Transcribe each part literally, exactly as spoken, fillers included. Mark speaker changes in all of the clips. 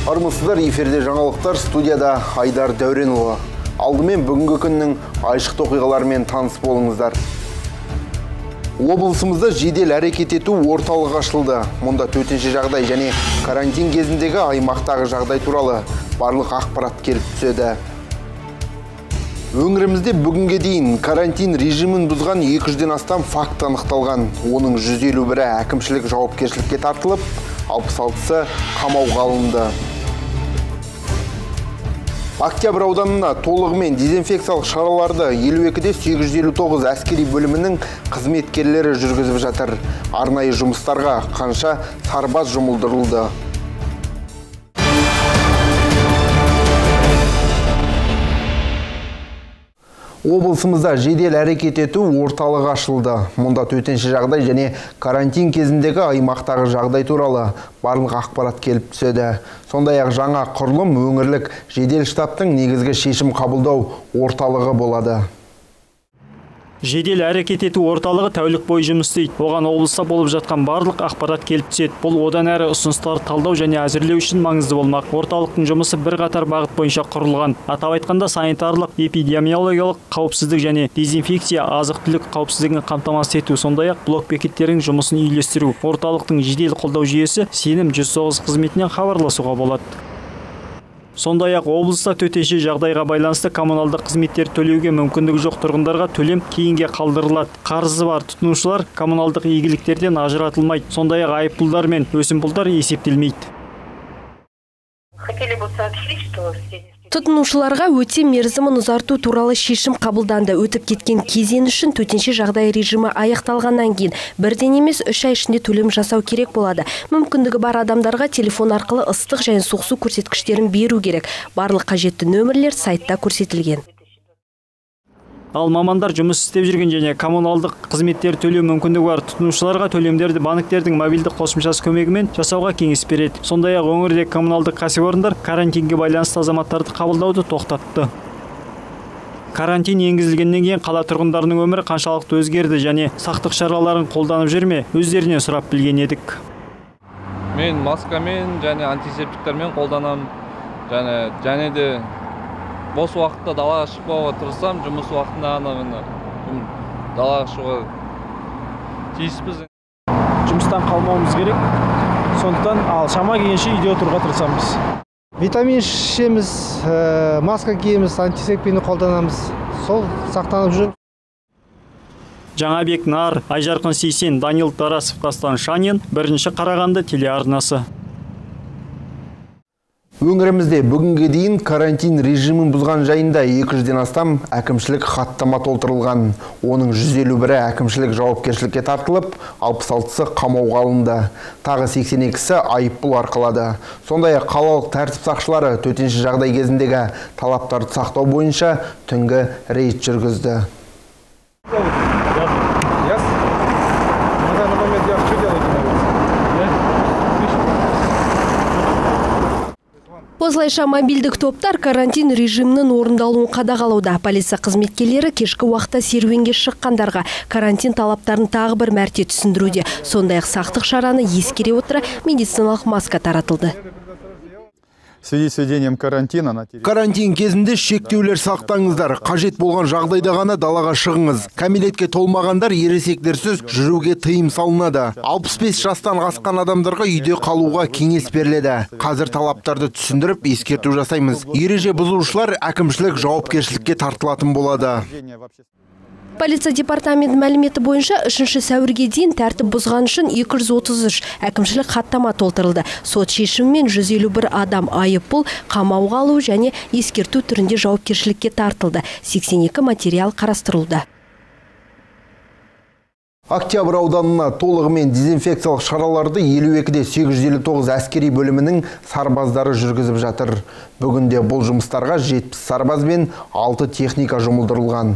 Speaker 1: Армысыздар, эфирде жаңалықтар, студияда Айдар Дәуренұлы. Алдымен бүгінгі күннің айшықты оқиғаларымен таныс болыңыздар. Облысымызда жедел әрекет ету орталығы ашылды. Мұнда төтенше жағдай және карантин кезіндегі аймақтағы жағдай туралы барлық ақпарат келіп түседі. Өңірімізде бүгінге дейін карантин режимін бұзған екі жүзден астам факт анықталған. Оның жүз елу бірі әкімшілік жауапкершілікке тартылып, алпыс алтысы қамауға алынды. Октябрь ауданына толығымен дезинфекциялық шараларды елу екіде сегіз жүз елу тоғыз әскери бөлімінің қызметкерлері жүргізіп жатыр. Арнайы жұмыстарға қанша сарбаз жұмылдырылды. Облысымызда жедел әрекет ету орталығы ашылды. Мұнда төтенше жағдай және карантин кезіндегі аймақтағы жағдай туралы барлық ақпарат келіп түседі. Сондай-ақ жаңа құрылым өңірлік жедел штабтың негізгі шешім қабылдау орталығы болады.
Speaker 2: Жедел әрекет ету орталығы тәулік бойы жұмыс істейді. Оған облыста болып жатқан барлық ақпарат келіп түседі. Бұл одан әрі ұсыныстар талдау және әзірлеу үшін маңызды болмақ. Орталықтың жұмысы бірқатар бағыт бойынша құрылған. Атап айтқанда санитарлық, эпидемиологиялық қауіпсіздік және дезинфекция, азық-түлік қауіпсіздігін қамтамасыз ету, сондай-ақ блок бекеттерінің жұмысын үйлестіру. Орталықтың жедел қолдау жүйесі сенім жүз тоғыз қызметінен хабарласуға болады. Сондай-ақ облыста төтенше жағдайға байланысты коммуналдық қызметтер төлеуге мүмкіндігі жоқ тұрғындарға төлем кейінге қалдырылады. Қарызы бар тұтынушылар коммуналдық игіліктерден ажыратылмайды. Сондай-ақ айыппұлдар мен өсімпұлдар есептелмейді.
Speaker 3: Тұтынушыларға өте мерзімін ұзарту туралы шешім қабылданды. Өтіп кеткен кезең үшін төтенше жағдай режимі аяқталғаннан кейін бірден емес үш ай ішінде төлем жасау керек болады. Мүмкіндігі бар адамдарға телефон арқылы ыстық және суық су көрсеткіштерін беру керек. Барлық қажетті нөмірлер сайтта көрсетілген.
Speaker 2: Ал мамандар жұмыс істеп жүрген және коммуналдық қызметтер төлеу мүмкіндігі бар тұтынушыларға төлемдерді банктердің мобильді қосымшасы көмегімен жасауға кеңес береді. Сондай-ақ өңірде коммуналдық кәсіпорындар карантинге байланысты азаматтарды қабылдауды тоқтатты. Карантин енгізілгеннен кейін қала тұрғындарының өмірі қаншалықты өзгерді және сақтық шараларын қолданып жүр ме, өздеріне сұрап білген едік.
Speaker 4: Мен маскамен және антисептиктермен қолданам, және және де бос уақытта далаға шықпауға тырысам, жұмыс уақытында ғана далаға шығуға тиіспіз.
Speaker 5: Жұмыстан қалмауымыз керек. Сондықтан ал шама келгенше үйде отыруға тырысамыз.
Speaker 6: Витамин ішеміз, маска киеміз, антисептикті қолданамыз. Сол сақтанып жүрміз.
Speaker 2: Жаңабек Нар, Айжарқын Сейсен, Данил Тарасов, Дастан Шанин, бірінші Қарағанды телеарнасы.
Speaker 1: Өңірімізде бүгінге дейін карантин режимін бұзған жайында екі жүзден астам әкімшілік хаттама толтырылған. Оның жүз елу бірі әкімшілік жауапкершілікке тартылып, алпыс алтысы қамауға алынды. Тағы сексен екісі айыппұл арқалады. Сондай-ақ қалалық тәртіп сақшылары төтенше жағдай кезіндегі талаптарды сақтау бойынша түнгі рейд жүргізді.
Speaker 3: Осылайша мобильдік топтар карантин режимінің орындалуын қадағалауда. Полиция қызметкерлері кешкі уақытта серуенге шыққандарға карантин талаптарын тағы бір мәрте түсіндіруде. Сондай-ақ сақтық шараны ескере отыра медициналық маска таратылды.
Speaker 7: В связи с введением карантина на территории...
Speaker 1: Карантин кезінде шектеулер сақтаңыздар. Қажет болған жағдайда ғана далаға шығыңыз. Кәмелетке толмағандар ересектерсіз жүруге тыйым салынады. алпыс бес жастан асқан адамдарға үйде қалуға кеңес беріледі. Қазір талаптарды түсіндіріп ескерту жасаймыз. Ереже бұзушылар әкімшілік жауапкершілікке тартылатын болады.
Speaker 3: Полиция департамент мәліметі бойынша үшінші сәуірге дейін тәртіп бұзған үшін екі жүз отыз үш әкімшілік хаттама толтырылды. Сот шешімімен жүз елу бір адам айыппұл, қамауға алу және ескерту түрінде жауапкершілікке тартылды. сексен екі материал қарастырылды.
Speaker 1: Октябрь ауданына толығымен дезинфекциялық шараларды елу екіде сегіз жүз елу тоғыз әскери бөлімінің сарбаздары жүргізіп жатыр. Бүгінде бұл жұмыстарға жетпіс сарбаз бен алты техника жұмылдырылған.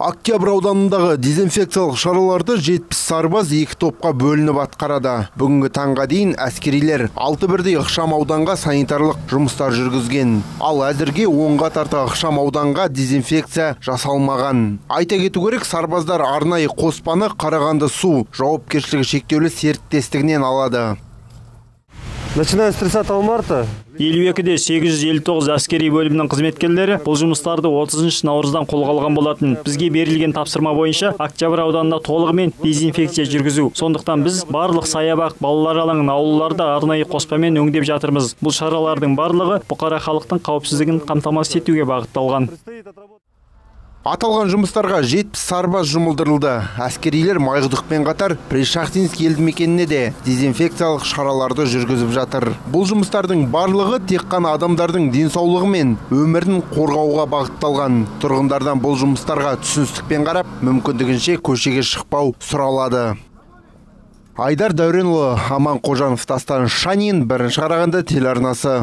Speaker 1: Октябрь ауданындағы дезинфекциялық шараларды жетпіс сарбаз екі топқа бөлініп атқарады. Бүгінгі таңға дейін әскерилер алты бірдей ықшам ауданға санитарлық жұмыстар жүргізген. Ал әзірге онға тарта ықшам ауданға дезинфекция жасалмаған. Айта кету керек, сарбаздар арнайы қоспаны Қарағанды су жауапкершілігі шектеулі серіктестігінен алады.
Speaker 8: Начиная с тридцатого марта
Speaker 2: елу екіде сегіз жүз елу тоғыз әскери бөлімнің қызметкерлері бұл жұмыстарды отызыншы наурыздан қолға алған болатын. Бізге берілген тапсырма бойынша Октябрь ауданында толығымен дезинфекция жүргізу. Сондықтан біз барлық саябақ, балалар алаңын, аулаларда арнайы қоспамен өңдеп жатырмыз. Бұл шаралардың барлығы бұқара халықтың қауіпсіздігін қамтамасыз етуге бағытталған.
Speaker 1: Аталған жұмыстарға жетпіс сарбаз жұмылдырылды. Әскерилер Майқұдықпен қатар Пришахтинск елді мекеніне де дезинфекциялық шараларды жүргізіп жатыр. Бұл жұмыстардың барлығы тек қана адамдардың денсаулығы мен өмірін қорғауға бағытталған. Тұрғындардан бұл жұмыстарға түсіністікпен қарап, мүмкіндігінше көшеге шықпау сұралады. Айдар Дәуренұлы, Аман Қожанов, Дастан Шанин, бірінші Қарағанды телеарнасы.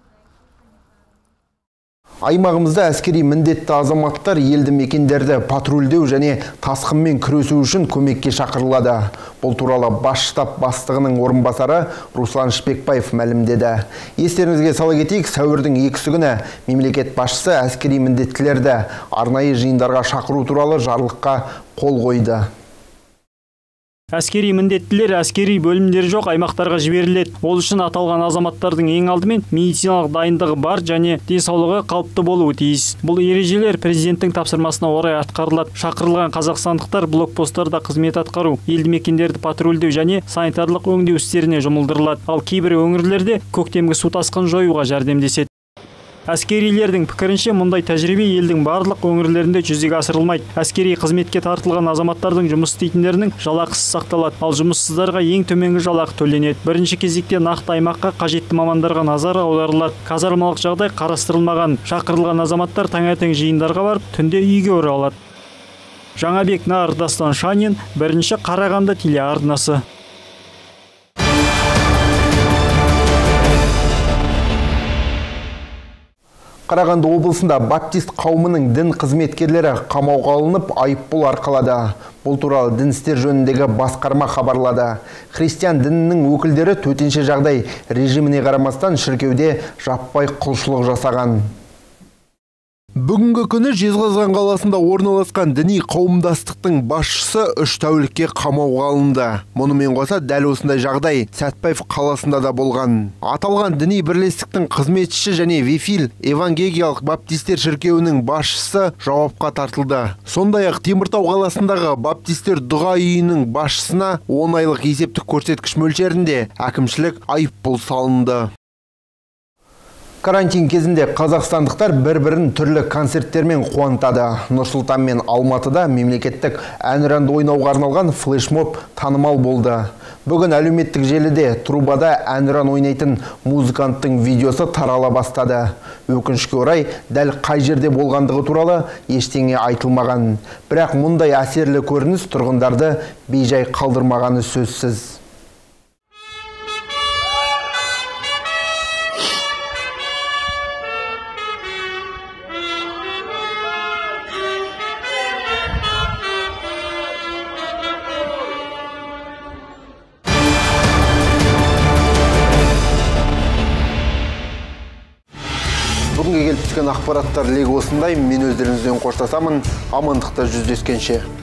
Speaker 1: Аймағымызда әскери міндетті азаматтар елді мекендерді патрульдеу және тасқынмен күресу үшін көмекке шақырылады. Бұл туралы бас штаб бастығының орынбасары Руслан Шпекбаев мәлімдеді. Естеріңізге сала кетейік, сәуірдің екісі күні мемлекет басшысы әскери міндеттілерді арнайы жиындарға шақыру туралы жарлыққа қол қойды.
Speaker 2: Әскери міндеттілер әскери бөлімдері жоқ аймақтарға жіберіледі. Ол үшін аталған азаматтардың ең алдымен медициналық дайындығы бар және денсаулығы қалыпты болуы тиіс. Бұл ережелер президенттің тапсырмасына орай атқарылады. Шақырылған қазақстандықтар блокпосттарда қызмет атқару, елді мекендерді патрульдеу және санитарлық өңдеу істеріне жұмылдырылады. Ал кейбір өңірлерде көктемгі су тасқынын жоюға жәрдемдеседі. Әскерилердің пікірінше, мұндай тәжірибе елдің барлық өңірлерінде жүзеге асырылмайды. Әскери қызметке тартылған азаматтардың жұмыс істейтіндерінің жалақысы сақталады, ал жұмыссыздарға ең төменгі жалақы төленеді. Бірінші кезекте нақты аймаққа қажетті мамандарға назар аударылады. Казармалық жағдай қарастырылмаған. Шақырылған азаматтар таңертең жиындарға барып, түнде үйге оралады. Жаңабек Нар, Дастан Шанин, бірінші Қарағанды телеарнасы.
Speaker 1: Қарағанды облысында баптист қауымының дін қызметкерлері қамауға алынып, айыппұл арқалады. Бұл туралы дін істер жөніндегі басқарма хабарлады. Христиан дінінің өкілдері төтенше жағдай режиміне қарамастан шіркеуде жаппай құлшылық жасаған. Бүгінгі күні Жезқазған қаласында орналасқан діни қауымдастықтың басшысы үш тәулікке қамауға алынды. Мұнымен қоса дәл осындай жағдай Сәтпаев қаласында да болған. Аталған діни бірлестіктің қызметшісі және Вифил Евангелиялық баптистер шіркеуінің басшысы жауапқа тартылды. Сондай-ақ Теміртау қаласындағы баптистер дұға үйінің басшысына он айлық есептік көрсеткіш мөлшерінде әкімшілік айыппұл салынды. Карантин кезінде қазақстандықтар бір-бірін түрлі концерттермен қуантады. Нұрсұлтан мен Алматыда мемлекеттік әнұранды ойнауға арналған флешмоб танымал болды. Бүгін әлеуметтік желіде трубада әнұран ойнайтын музыканттың видеосы тарала бастады. Өкінішке орай, дәл қай жерде болғандығы туралы ештеңе айтылмаған. Бірақ мұндай әсерлі көрініс тұрғындарды бейжай қалдырмағаны сөзсіз. Бүгінге келіп түскен ақпараттар легі осындай. Мен өздеріңізден қоштасамын. Амандықта жүздескенше.